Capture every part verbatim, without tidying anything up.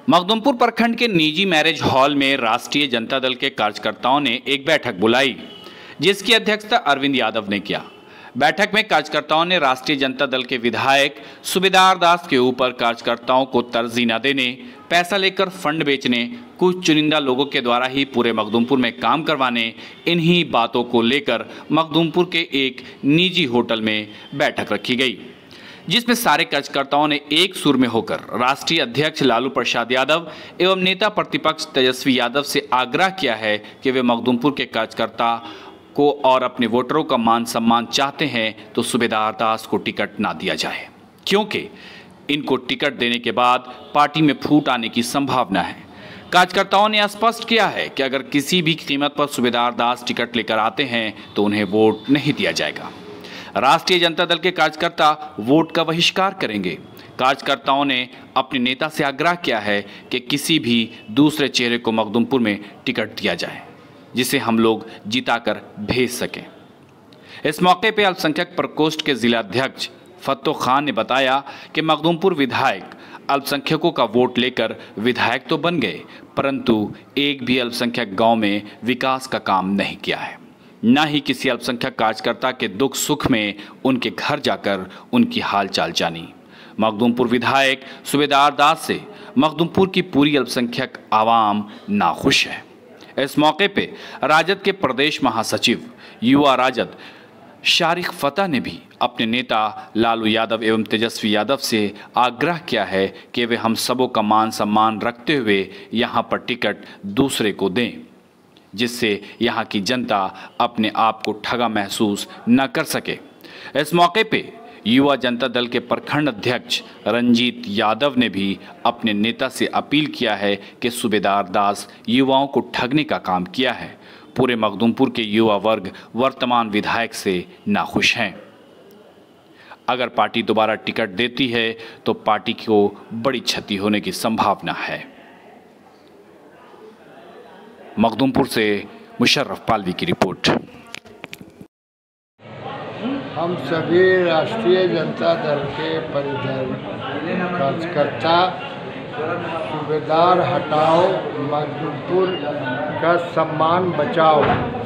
मखदुमपुर प्रखंड के निजी मैरिज हॉल में राष्ट्रीय जनता दल के कार्यकर्ताओं ने एक बैठक बुलाई, जिसकी अध्यक्षता अरविंद यादव ने किया। बैठक में कार्यकर्ताओं ने राष्ट्रीय जनता दल के विधायक सूबेदार दास के ऊपर कार्यकर्ताओं को तरजीह न देने, पैसा लेकर फंड बेचने, कुछ चुनिंदा लोगों के द्वारा ही पूरे मखदुमपुर में काम करवाने, इन्हीं बातों को लेकर मखदुमपुर के एक निजी होटल में बैठक रखी गई, जिसमें सारे कार्यकर्ताओं ने एक सुर में होकर राष्ट्रीय अध्यक्ष लालू प्रसाद यादव एवं नेता प्रतिपक्ष तेजस्वी यादव से आग्रह किया है कि वे मखदुमपुर के कार्यकर्ता को और अपने वोटरों का मान सम्मान चाहते हैं तो सूबेदार दास को टिकट ना दिया जाए, क्योंकि इनको टिकट देने के बाद पार्टी में फूट आने की संभावना है। कार्यकर्ताओं ने स्पष्ट किया है कि अगर किसी भी कीमत पर सूबेदार दास टिकट लेकर आते हैं तो उन्हें वोट नहीं दिया जाएगा। राष्ट्रीय जनता दल के कार्यकर्ता वोट का बहिष्कार करेंगे। कार्यकर्ताओं ने अपने नेता से आग्रह किया है कि किसी भी दूसरे चेहरे को मखदुमपुर में टिकट दिया जाए, जिसे हम लोग जिताकर भेज सकें। इस मौके पर अल्पसंख्यक प्रकोष्ठ के जिला अध्यक्ष फत्तो खान ने बताया कि मखदुमपुर विधायक अल्पसंख्यकों का वोट लेकर विधायक तो बन गए, परंतु एक भी अल्पसंख्यक गांव में विकास का काम नहीं किया है, न ही किसी अल्पसंख्यक कार्यकर्ता के दुख सुख में उनके घर जाकर उनकी हालचाल जानी। मखदुमपुर विधायक सूबेदार दास से मखदुमपुर की पूरी अल्पसंख्यक आवाम नाखुश है। इस मौके पे राजद के प्रदेश महासचिव युवा राजद शारिक फतह ने भी अपने नेता लालू यादव एवं तेजस्वी यादव से आग्रह किया है कि वे हम सबों का मान सम्मान रखते हुए यहाँ पर टिकट दूसरे को दें, जिससे यहाँ की जनता अपने आप को ठगा महसूस न कर सके। इस मौके पे युवा जनता दल के प्रखंड अध्यक्ष रंजीत यादव ने भी अपने नेता से अपील किया है कि सूबेदार दास युवाओं को ठगने का काम किया है। पूरे मखदुमपुर के युवा वर्ग वर्तमान विधायक से नाखुश हैं। अगर पार्टी दोबारा टिकट देती है तो पार्टी को बड़ी क्षति होने की संभावना है। मखदुमपुर से मुशर्रफ पालवी की रिपोर्ट। हम सभी राष्ट्रीय जनता दल के परिधर कार्यकर्ता सूबेदार हटाओ, मखदुमपुर का सम्मान बचाओ,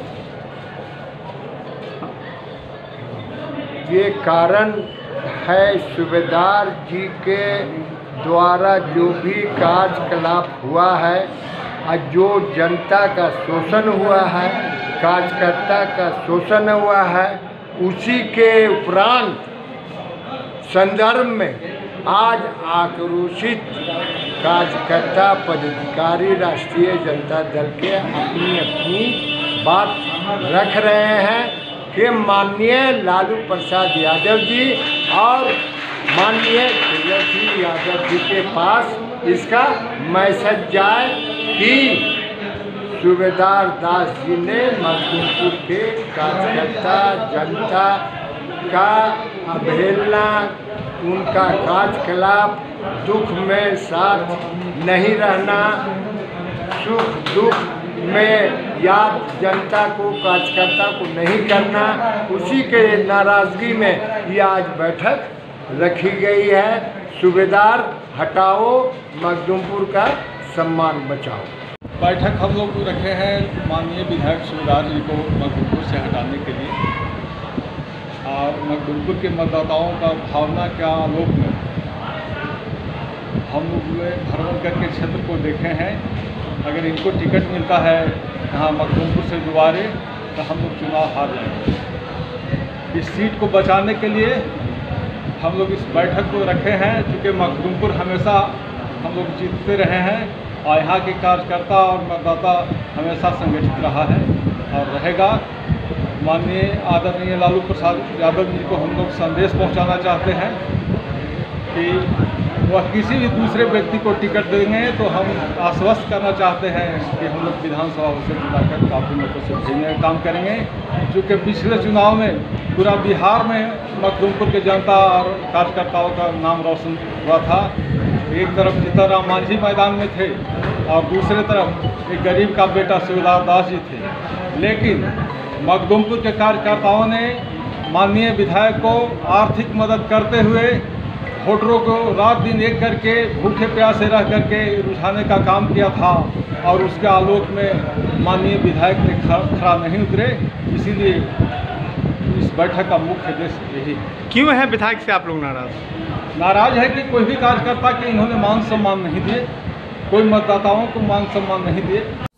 ये कारण है सूबेदार जी के द्वारा जो भी कार्यकलाप हुआ है और जो जनता का शोषण हुआ है, कार्यकर्ता का शोषण हुआ है, उसी के उपरांत संदर्भ में आज आक्रोशित कार्यकर्ता पदाधिकारी राष्ट्रीय जनता दल के अपनी अपनी बात रख रहे हैं कि माननीय लालू प्रसाद यादव जी और माननीय तेजस्वी यादव जी के पास इसका मैसेज जाए कि सूबेदार दास जी ने मखदुमपुर के कार्यकर्ता जनता का अवहेलना, उनका कार्यकलाप, दुख में साथ नहीं रहना, सुख दुख में याद जनता को, कार्यकर्ता को नहीं करना, उसी के नाराज़गी में ये आज बैठक रखी गई है। सूबेदार हटाओ, मखदुमपुर का सम्मान बचाओ। बैठक हम लोग रखे हैं माननीय विधायक सूबेदार जी को मखदुमपुर से हटाने के लिए, और मखदुमपुर के मतदाताओं का भावना क्या आलोक में हम लोग भ्रमण करके क्षेत्र को देखे हैं। अगर इनको टिकट मिलता है यहाँ मखदुमपुर से दोबारे तो हम लोग चुनाव हार जाएंगे। इस सीट को बचाने के लिए हम लोग इस बैठक को रखे हैं, क्योंकि मखदुमपुर हमेशा हम लोग जीतते रहे हैं और यहाँ के कार्यकर्ता और मतदाता हमेशा संगठित रहा है और रहेगा। माननीय आदरणीय लालू प्रसाद यादव जी को हम लोग संदेश पहुंचाना चाहते हैं कि वह किसी भी दूसरे व्यक्ति को टिकट देंगे तो हम आश्वस्त करना चाहते हैं कि हम लोग विधानसभा से बुलाकर काफ़ी मतों से भेजने का काम करेंगे, क्योंकि पिछले चुनाव में पूरा बिहार में मखदुमपुर के जनता और कार्यकर्ताओं का नाम रोशन हुआ था। एक तरफ जीतन राम मांझी मैदान में थे और दूसरे तरफ एक गरीब का बेटा सूबेदार दास जी थे, लेकिन मखदुमपुर के कार्यकर्ताओं ने माननीय विधायक को आर्थिक मदद करते हुए वोटरों को रात दिन एक करके भूखे प्यासे रह करके रुझाने का काम किया था और उसके आलोक में माननीय विधायक ने खरा नहीं उतरे। इसीलिए इस बैठक का मुख्य उद्देश्य यही है। क्यों है विधायक से आप लोग नाराज? नाराज है कि कोई भी कार्यकर्ता के इन्होंने मान सम्मान नहीं दिए, कोई मतदाताओं को मान सम्मान नहीं दिए।